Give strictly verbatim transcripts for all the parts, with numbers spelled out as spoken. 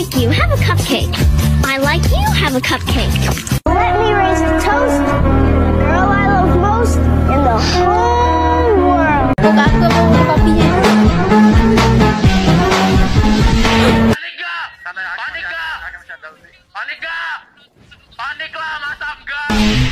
like you, have a cupcake. I like you, have a cupcake. Let me raise a toast to the girl I love most in the whole world. Buka aku mau kopinya. Panika! Panika! Panika! Panika, masa enggak?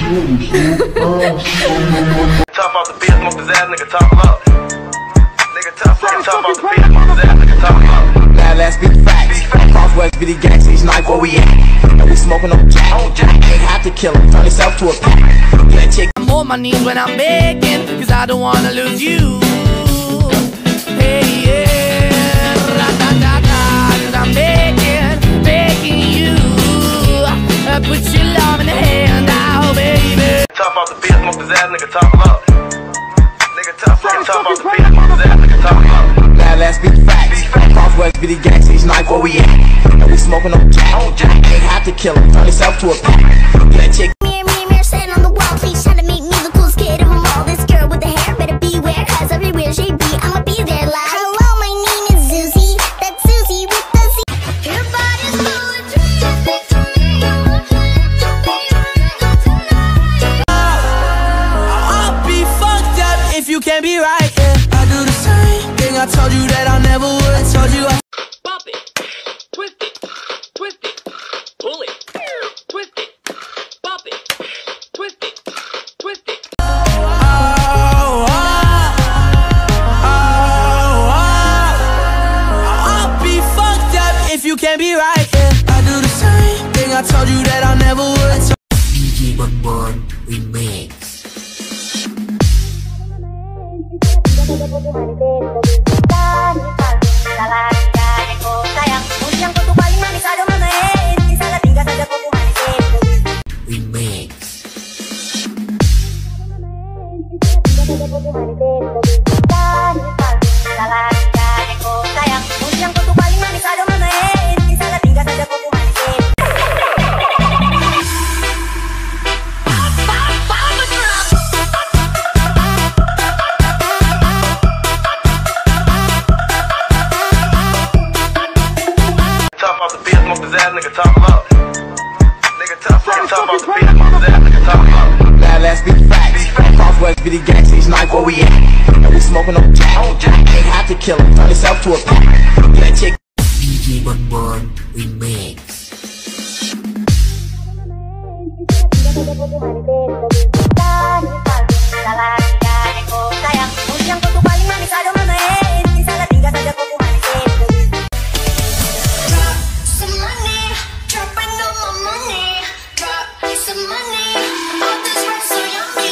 Top off the beat, smoke his ass, nigga, top up. Nigga, top fucking top off the beat, smoke his ass, nigga, top up. Now let's be facts. Crosswest Billy Gang, stage knife where we at. And we smoking on jack. Ain't have to kill him, turn yourself to a pack. Yeah, chick. I'm on my knees when I'm begging, cause I don't wanna lose you. Hey, yeah, ra-da-da-da, cause I'm begging, begging you. Uh, put your love in the hand now, baby. Top off the beat, smoke his ass, nigga, top up. Nigga, top fucking top off the beat, smoke his ass, nigga, top up. Now let's be facts. Crosswest Billy Gang, stage knife where we at. And we smoking on jack. Ain't have to kill him, turn yourself to a pack. Yeah, chick. Mirror, mirror, mirror, standing on the wall. Please try to make me the coolest kid of them all. This girl with the hair better beware, cause everywhere she be, I'ma be there like. Hello, my name is Susie. That's Susie with the Z. Your body's full of dreams. I'll be fucked up if you can't be right, yeah. I do the same thing I told you that I never would. I told you I Pop it, twist it, twist it, pull it, twist it, pop it, twist it, twist it. Oh, oh, oh, oh. I'll be fucked up if you can't be right, yeah. I do the same thing I told you that I never would. D J Bonbon Remix. Remix. Top off the beat, smoke his ass, nigga, top up. Nigga, top fucking top off the beat, smoke his ass, nigga, top up. Now let's be facts. Crosswest Billy Gang, stage knife where we at. And we smoking on jack. Ain't have to kill him, turn yourself to a pack. Yeah, chick. D J Bonbon Remix. Some money, dropping on my money. Drop some money, all this rap so yummy.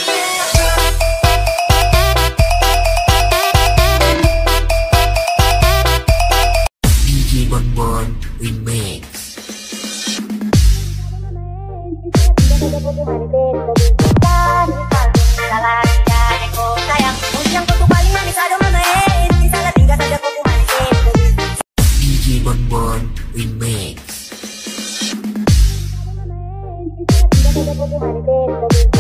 D J Bonbon Remix. D J Bonbon Remix.